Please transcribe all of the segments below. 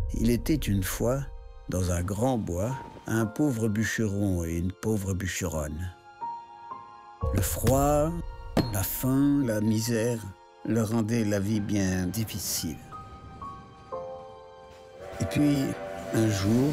Il était une fois, dans un grand bois, un pauvre bûcheron et une pauvre bûcheronne. Le froid, la faim, la misère leur rendaient la vie bien difficile. Et puis, un jour,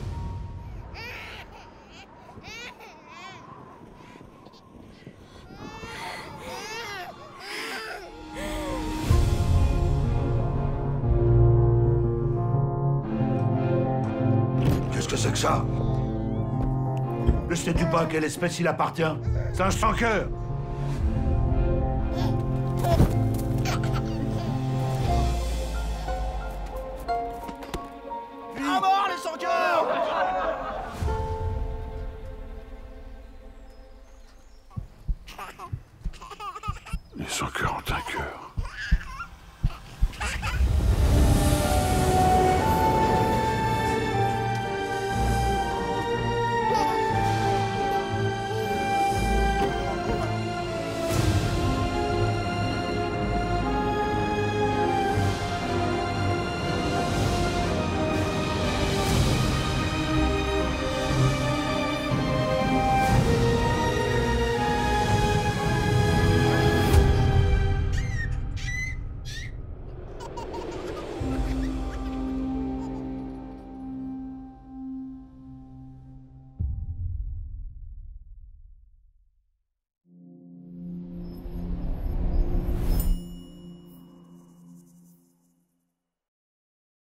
qu'est-ce que c'est que ça? Ne sais-tu pas à quelle espèce il appartient? C'est un sans-cœur.